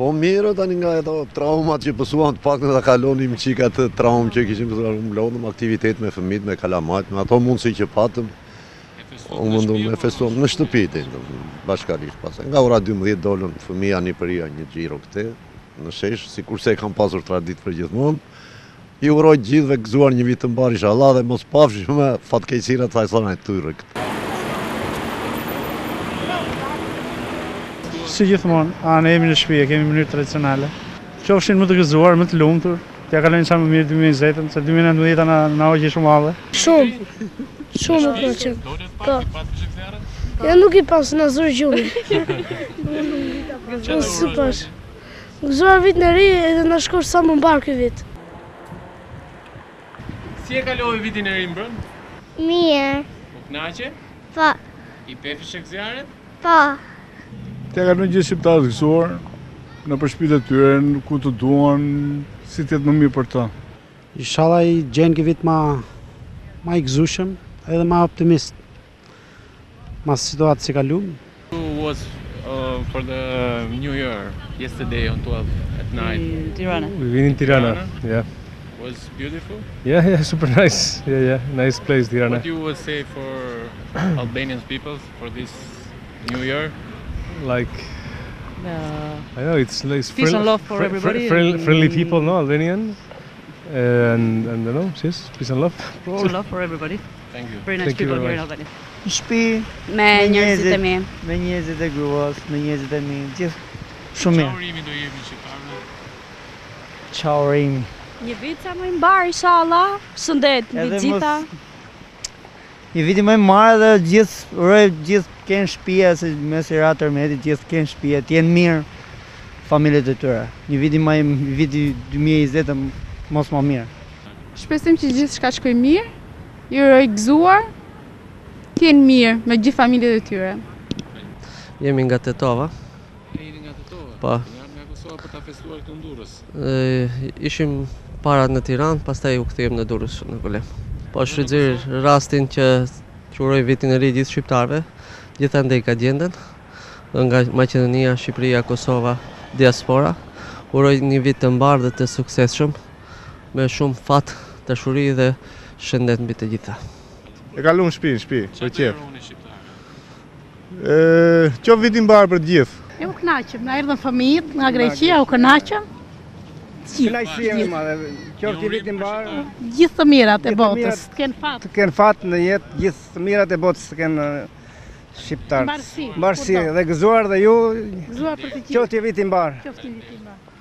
Po mirë tani nga ato traumat që pësuan të pak në ta kalonim qik atë traumë që kishim pësuar, mblodhëm aktivitet me fëmijët, me kalamajt, me ato mundësi që patëm. U mundu me festuam në shtëpi, bashkarisht pasaj. Nga ora 12 dolën fëmija një përia një gjiro këte, në shesh, si kurse kam pasur tradit për gjithmonë. I uroj gjithve gëzuar një vitë të mbar inshallah dhe mos pafshim me fatkeqësirat sa e tyre këtë. Si gjithmonë, ne jemi në shtëpi, kemi mënyrë tradicionale. Qofshin më të gëzuar, më të lumtur, t'ja kalojnë sa më mirë 2020-ën, se 2019 na hoqi shumë madhe. Shumë më pëlqen. Po. Ja nuk I pas na zor gjumi. Super. Gëzuar vit në ri edhe na shkosh sa më mbar ky vit. Si e kalove vitin e ri mbrëm? Mirë. U knaqe? Po. I pefishe zjarret? Po. T'ja kalojnë gjithë shqiptarët gëzuar, në përshpit e tyre, ku të duan, si t'jetë më mirë për ta. Inshallah I gjenë ky vit ma I gëzueshëm edhe ma optimist. Mas situatë si kalum. Who was for the New Year yesterday on 12 at night? Tirana. We've been in Tirana. Yeah. Was beautiful? Yeah, super nice. Yeah, nice place, Tirana. What you would say for Albanian people for this New Year? Like, I know it's peace and love for everybody. Friendly people, no, Albanian, and you know, yes, peace and love. Peace and love for everybody. Thank you. Very nice people here in Albania. Në shtëpi, me njerëzit e mi. Me njerëzit e gruas, me njerëzit e mi, gjithë shumë mirë. Çfarë urimi do jepni shqiptarëve? Çao urimi. Një vit sa më I mbar inshallah. Shëndet mbi gjitha. Një vit më I mbar dhe gjithë uroj gjithë kenë shtëpia se me Sirat Ermeti gjithë kenë shtëpia, të jenë mirë familjet e tyre. Një viti 2020 mos më mirë. Shpresim që gjithçka shkojë mirë. Ju uroj gëzuar. Të jenë mirë me gjithë familjet e tyre. Jemi nga Tetova. Jeni nga Tetova? Po. Nga Kosova për ta festuar këtu në Durrës. Ishim para në Tiranë, pastaj u kthiem në Durrës në Golem. Po shfrytëzoj rastin që uroj vitin e ri gjithë shqiptarëve, gjithandej ka gjenden, nga Maqedonia, Shqipëria, Kosova, diaspora. Uroj një vit të mbar dhe të suksesshëm, me shumë fat, dashuri dhe shëndet mbi të gjitha. E kalum shtëpi, për qef. Qof vit I mbar për të gjithë. E u kënaqem, na erdhën fëmijët nga Greqia, u kënaqem. Kënaqësi më madhe, qoftë vit I mbar. Gjithë të mirat e botës, të kenë fat. Të kenë fat në jetë, gjithë të mirat e botës të kenë shqiptarët. Mbarësi dhe gëzuar dhe ju. Gëzuar për të gjithë. Qoftë vit I mbar. Qoftë vit I mbar.